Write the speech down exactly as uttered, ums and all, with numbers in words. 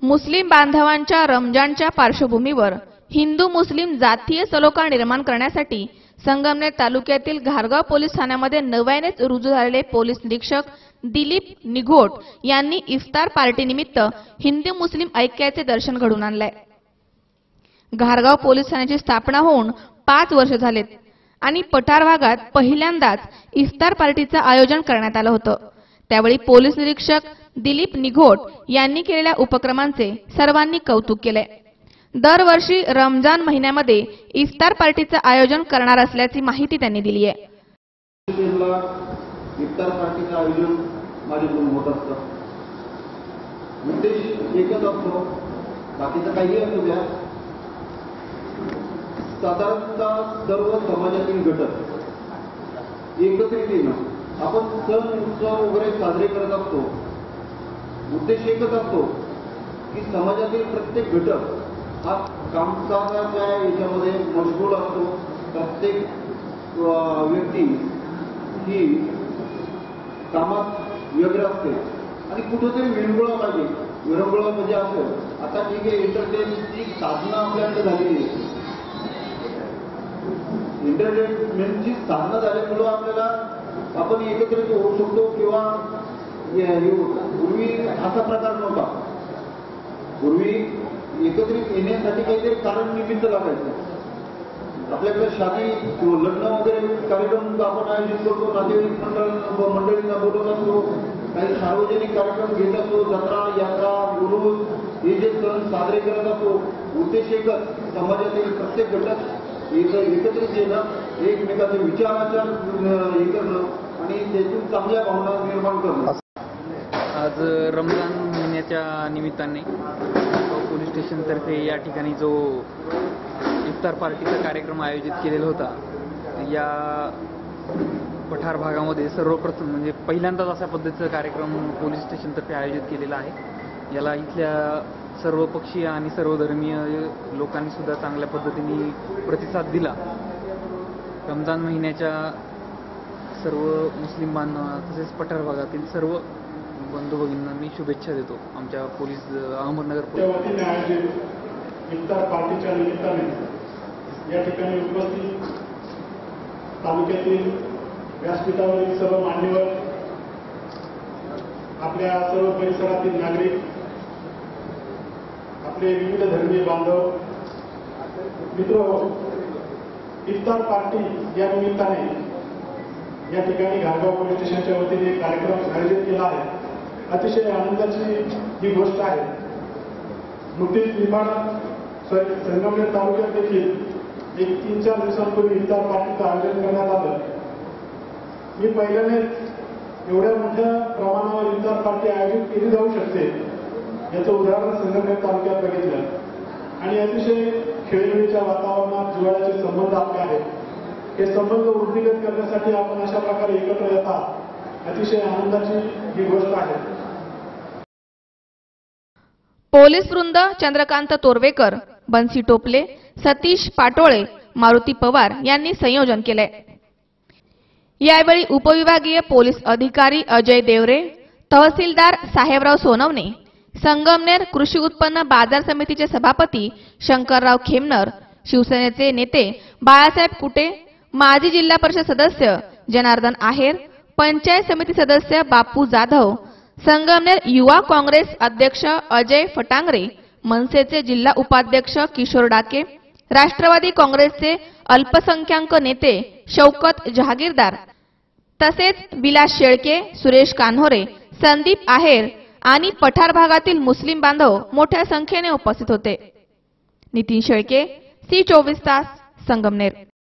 मुस्लिम बांधवांच्या रमजानच्या पार्श्वभूमीवर हिंदू मुस्लिम जातीय सलोखा निर्माण करण्यासाठी संगमनेर तालुक्यातील घारगाव पोलीस ठाण्यामध्ये नव्यानेच रुजू झालेले पोलीस निरीक्षक दिलीप निघोट यांनी इफ्तार पार्टीनिमित्त हिंदू मुस्लिम ऐक्याचे दर्शन घडवून आणले। घारगाव पोलीस ठाण्याची स्थापना होऊन पाच वर्ष झालेत आणि पठार भागात पहिल्यांदाच इफ्तार पार्टीचे आयोजन करण्यात आले होते। त्यावेळी पोलीस निरीक्षक दिलीप निघोट यांनी केलेल्या उपक्रमांचे सर्वांनी कौतुक केले। दरवर्षी रमजान महिन्यामध्ये इफ्तार पार्टीचे आयोजन करणार असल्याची माहिती त्यांनी दिली आहे। इफ्तार पार्टीचे आयोजन माझ्याकडून होत असतं। उद्देश एकच असतो, बाकीचं काही असू द्या। साधारणतः सर्व समाजातील घटक एकत्रित येणं, आपण सण उत्सव वगैरे साजरे करत असतो। उद्देश एकच असतो की समाजातील प्रत्येक घटक हा कामकाजाच्या याच्यामध्ये मशगूल असतो। प्रत्येक व्यक्ती ही कामात व्यग्र असते आणि कुठेतरी विरंगुळा पाहिजे। विरंगुळा म्हणजे असं, आता ठीक आहे, एंटरटेनमेंटची साधनं आपल्याकडे झालेली आहे। एंटरटेनमेंटची साधनं झाल्यामुळं आपल्याला आपण एकत्रित होऊ शकतो किंवा पूर्वी असा प्रकार नव्हता। पूर्वी एकत्रित येण्यासाठी काहीतरी कारण निमित्त लागायचं। आपल्याकडे शादी लग्न वगैरे कार्यक्रम आपण आयोजित करतो, नातेवाईक मंडळ मंडळींना बोलवत असतो, काही सार्वजनिक कार्यक्रम घेत असतो, जत्रा यात्रा गुरु हे जे सण साजरे करत असतो। उद्देश एकच, समाजातील प्रत्येक घटक एकत्रित येणं, एकमेकाचे विचारांच्या हे करणं आणि त्यातून चांगल्या भावना निर्माण करणं। आज रमजान महिन्याच्या निमित्ताने पोलीस स्टेशनतर्फे या ठिकाणी जो इफ्तार पार्टीचा कार्यक्रम आयोजित केलेला होता, या पठार भागामध्ये सर्वप्रथम म्हणजे पहिल्यांदाच अशा पद्धतीचा कार्यक्रम पोलीस स्टेशनतर्फे आयोजित केलेला आहे। याला इथल्या सर्व पक्षीय आणि सर्व धर्मीय लोकांनी सुद्धा चांगल्या पद्धतीने प्रतिसाद दिला। रमजान महिन्याच्या सर्व मुस्लिम बांधवांना तसेच पठार भागातील सर्व बंधू भगिनींना मी शुभेच्छा देतो। आमच्या पोलीस अहमदनगर पोलीस आयोजित इफ्तार पार्टीच्या निमित्ताने या ठिकाणी उपस्थित तालुक्यातील व्यासपीठावरील सर्व मान्यवर, आपल्या सर्व परिसरातील नागरिक, आपले विविध धर्मीय बांधव मित्र, इफ्तार पार्टी या निमित्ताने या ठिकाणी घारगाव पोलीस स्टेशनच्या वतीने कार्यक्रम आयोजित केला आहे। अतिशय आनंदाची ही गोष्ट आहे। नुकतीच निंबाळा संगमनेर तालुक्यात देखील एक तीन चार दिवसांपूर्वी इफ्तार पार्टीचं आयोजन करण्यात आलं। मी पहिल्यानेच एवढ्या मोठ्या प्रमाणावर इफ्तार पार्टी आयोजित केली जाऊ शकते याचं उदाहरण संगमनेर तालुक्यात बघितलं आणि अतिशय खेळीमेळीच्या वातावरणात जिव्हाळ्याचे संबंध आपले आहेत। हे संबंध वृद्धिंगत करण्यासाठी आपण अशा प्रकारे एकत्र येता, अतिशय आनंदाची ही गोष्ट आहे। पोलीस वृंद चंद्रकांत तोरवेकर, बन्सी टोपले, सतीश पाटोळे, मारुती पवार यांनी संयोजन केले। यावेळी उपविभागीय पोलीस अधिकारी अजय देवरे, तहसीलदार साहेबराव सोनवणे, संगमनेर कृषी उत्पन्न बाजार समितीचे सभापती शंकरराव खेमनर, शिवसेनेचे नेते बाळासाहेब कुटे, माजी जिल्हा परिषद सदस्य जनार्दन आहेर, पंचायत समिती सदस्य बापू जाधव, संगमनेर युवा काँग्रेस अध्यक्ष अजय फटांगरे, मनसेचे जिल्हा उपाध्यक्ष किशोर डाके, राष्ट्रवादी काँग्रेसचे अल्पसंख्याक नेते शौकत जहागीरदार, तसेच विलास शेळके, सुरेश कान्होरे, संदीप आहेर आणि पठार भागातील मुस्लिम बांधव मोठ्या संख्येने उपस्थित होते। नितीन शेळके, सी चोवीस तास, संगमनेर।